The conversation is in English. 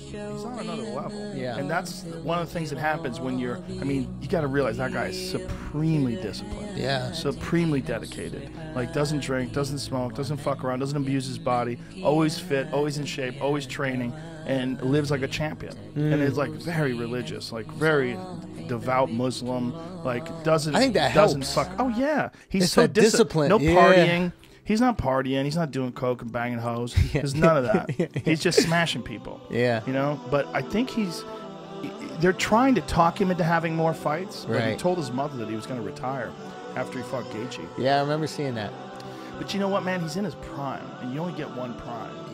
he's on another level. Yeah. And that's one of the things that happens when you're, I mean, you got to realize that guy is supremely disciplined. Yeah. Supremely dedicated. Like, doesn't drink, doesn't smoke, doesn't fuck around, doesn't abuse his body, always fit, always in shape, always training, and lives like a champion. And is like very religious, like very devout Muslim, like doesn't I think that doesn't helps. fuck. Oh yeah, he's It's so that discipline. No Yeah. partying. He's not partying. He's not doing coke and banging hoes. There's none of that. He's just smashing people. Yeah. You know. But I think they're trying to talk him into having more fights. But he Right. told his mother that he was going to retire after he fought Gaethje. Yeah, I remember seeing that. But you know what, man? He's in his prime, and you only get one prime.